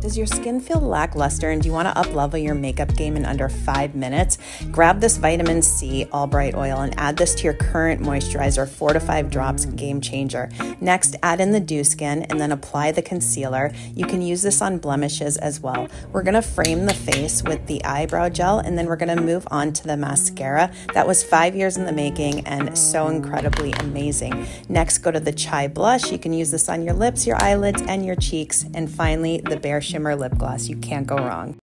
Does your skin feel lackluster and do you want to up-level your makeup game in under 5 minutes? Grab this vitamin C all bright oil and add this to your current moisturizer, 4 to 5 drops, game changer. Next, add in the Dew Skin and then apply the concealer. You can use this on blemishes as well. We're going to frame the face with the eyebrow gel and then we're going to move on to the mascara. That was 5 years in the making and so incredibly amazing. Next, go to the Chai blush. You can use this on your lips, your eyelids, and your cheeks. And finally, the Bare Shimmer lip gloss. You can't go wrong.